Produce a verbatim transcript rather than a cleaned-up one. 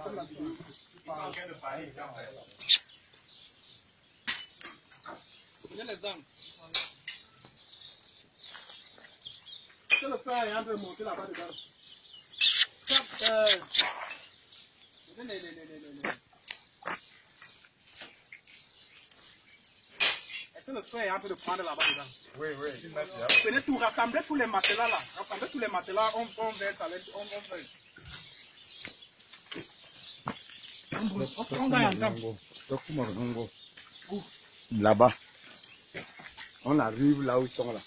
les armes. C'est le frère est en train de monter là-bas dedans. Euh, les, les, les, les, les. Est-ce que le frère est en train de prendre là-bas dedans? Oui, oui. Venez tout rassembler tous les matelas là. Rassembler tous les matelas, on, on verse avec, on, on verse. On gagne en temps. Là-bas. On arrive là où ils sont là.